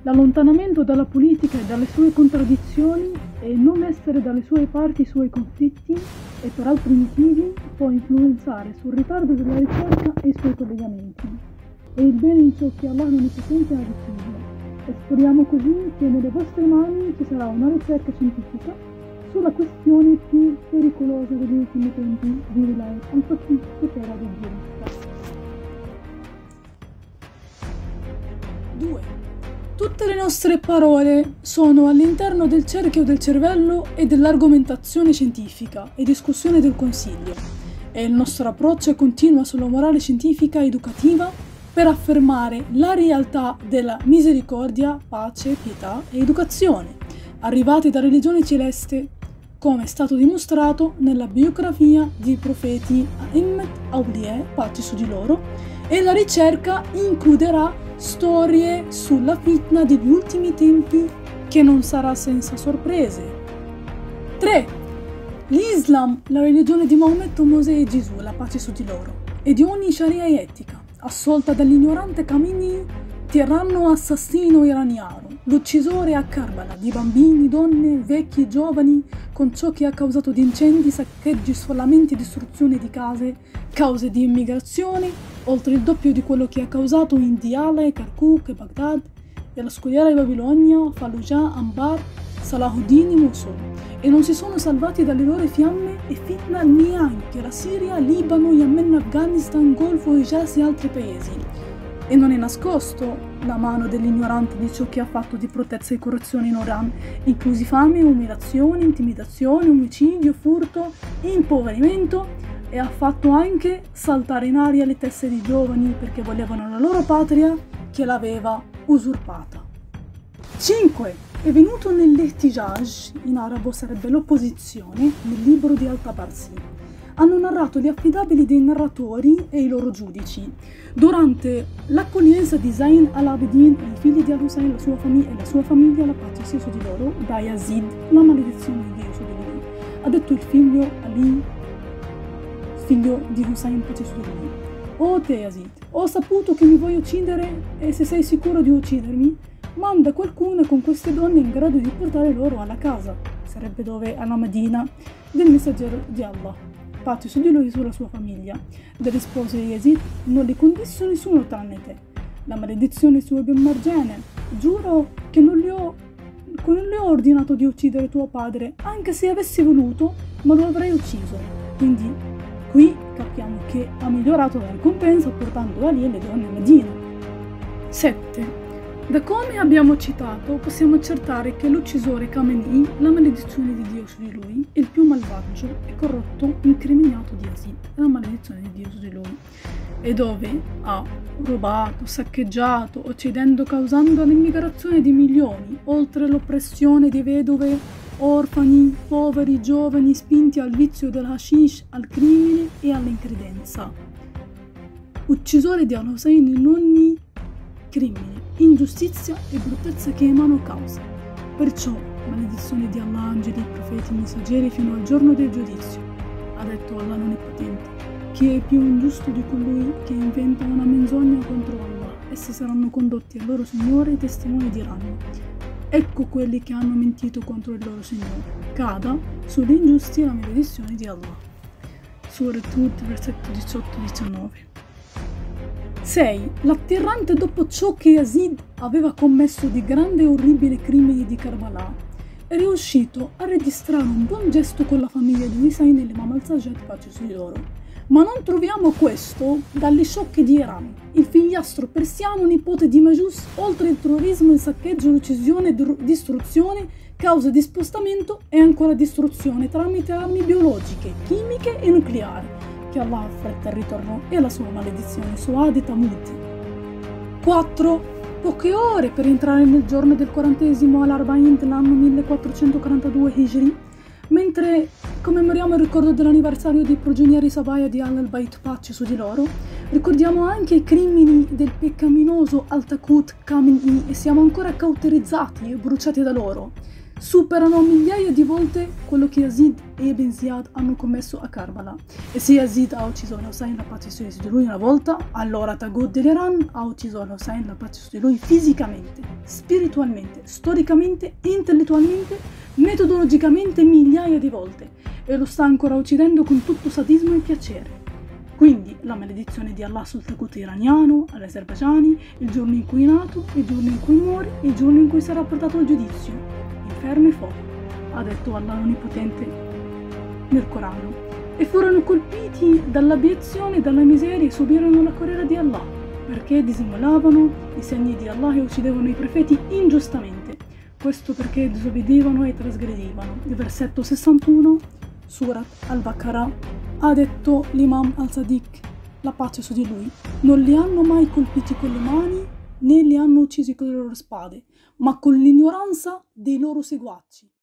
L'allontanamento dalla politica e dalle sue contraddizioni e non essere dalle sue parti i suoi conflitti e per altri motivi può influenzare sul ritardo della ricerca e i suoi collegamenti. E il bene in ciò che Allah Onnipotente ha deciso. E speriamo così che nelle vostre mani ci sarà una ricerca scientifica sulla questione più pericolosa degli ultimi tempi di Wilayat al-Faqih, che era del giurista. 2. Tutte le nostre parole sono all'interno del cerchio del cervello e dell'argomentazione scientifica e discussione del consiglio, e il nostro approccio continua sulla morale scientifica educativa per affermare la realtà della misericordia, pace, pietà e educazione, arrivate da religione celeste, come è stato dimostrato nella biografia di profeti A'immat Awliya, pace su di loro, e la ricerca includerà storie sulla fitna degli ultimi tempi che non sarà senza sorprese. 3. L'Islam, la religione di Maometto, Mosè e Gesù, la pace su di loro, e di ogni sharia etica, assolta dall'ignorante Khamenei, tiranno assassino iraniano, l'uccisore a Karbala di bambini, donne, vecchi, giovani, con ciò che ha causato di incendi, saccheggi, sfollamenti, distruzione di case, cause di immigrazione, oltre il doppio di quello che ha causato in Diyala, Kirkuk e Baghdad, e alla scogliera di Babilonia, Fallujah, Anbar, Salahuddin e Mosul, e non si sono salvati dalle loro fiamme e fitna neanche la Siria, Libano, Yemen, Afghanistan, Golfo, Hijaz e altri paesi. E non è nascosto la mano dell'ignorante di ciò che ha fatto di protezza e corruzione in Iran, inclusi fame, umiliazione, intimidazione, omicidio, furto, impoverimento, e ha fatto anche saltare in aria le teste di giovani perché volevano la loro patria che l'aveva usurpata. 5. È venuto nell'Ihtijaj, in arabo sarebbe l'opposizione, nel libro di Al-Tabarsi. Hanno narrato gli affidabili dei narratori e i loro giudici. Durante l'accoglienza di Zayn al-Abidin e i figli di al-Hussein e la sua famiglia, la pace sia su di loro, da Yazid, la maledizione di Dio su di lui. Ha detto il figlio Ali, figlio di Hussein, pace su di lui: "O te Yazid, ho saputo che mi vuoi uccidere e se sei sicuro di uccidermi, manda qualcuno con queste donne in grado di portare loro alla casa", sarebbe dove, alla Medina, del messaggero di Allah, pace su di lui e sulla sua famiglia. Delle spose di Yazid: "Non li condisso nessuno tranne te. La maledizione su Ibn Marjane: giuro che non le ho ordinato di uccidere tuo padre, anche se avessi voluto, ma lo avrei ucciso". Quindi qui capiamo che ha migliorato la ricompensa portando Ali e le donne a Medina. 7. Da come abbiamo citato, possiamo accertare che l'uccisore Khamenei, la maledizione di Dio su di lui, è il più malvagio e corrotto incriminato di Yazid, la maledizione di Dio su di lui, e dove ha rubato, saccheggiato, uccidendo, causando l'immigrazione di milioni, oltre l'oppressione di vedove, orfani, poveri, giovani, spinti al vizio del hashish, al crimine e all'incredenza. Uccisore di Al-Hussein in ogni crimine, ingiustizia e bruttezza che emano causa. Perciò, maledizione di Allah, angeli, profeti, messaggeri fino al giorno del giudizio. Ha detto Allah Onnipotente: "Chi è più ingiusto di colui che inventa una menzogna contro Allah? Essi saranno condotti al loro Signore e i testimoni diranno: ecco quelli che hanno mentito contro il loro Signore. Cada sugli ingiusti la maledizione di Allah". Surat Hud, versetto 18-19. 6. L'atterrante dopo ciò che Yazid aveva commesso di grande e orribile crimine di Karbala, è riuscito a registrare un buon gesto con la famiglia di Hussein e l'Imam al-Sajjad, pace su di loro. Ma non troviamo questo dalle sciocche di Iran, il figliastro persiano nipote di Majus, oltre il terrorismo, il saccheggio, l'uccisione, distruzione, causa di spostamento e ancora distruzione tramite armi biologiche, chimiche e nucleari, che Allah affretta il ritorno e la sua maledizione su Ad e Tamud. 4. Poche ore per entrare nel giorno del 40° al-Arba'in dell'anno 1442 Hijri, mentre commemoriamo il ricordo dell'anniversario dei prigionieri Sabaya di Al-Bayt, pace su di loro, ricordiamo anche i crimini del peccaminoso Al-Taqut Khamenei e siamo ancora cauterizzati e bruciati da loro. superano migliaia di volte quello che Yazid e Ibn Ziyad hanno commesso a Karbala. E se Yazid ha ucciso al-Hussein, la pace su di lui una volta, allora Taghut dell'Iran ha ucciso al-Hussein, la pace su di lui fisicamente, spiritualmente, storicamente, intellettualmente, metodologicamente migliaia di volte, e lo sta ancora uccidendo con tutto sadismo e piacere. Quindi la maledizione di Allah sul Taghut iraniano, all'Azerbaigiani, il giorno in cui è nato, il giorno in cui muore, il giorno in cui sarà portato al giudizio. Inferno e fuoco, ha detto Allah l'Onnipotente nel Corano. E furono colpiti dall'abiezione e dalla miseria e subirono la colera di Allah, perché disimulavano i segni di Allah e uccidevano i profeti ingiustamente. Questo perché disobbedivano e trasgredivano. Il versetto 61, Surat al-Baqarah. Ha detto l'Imam al-Sadiq, la pace su di lui, non li hanno mai colpiti con le mani né li hanno uccisi con le loro spade, ma con l'ignoranza dei loro seguaci.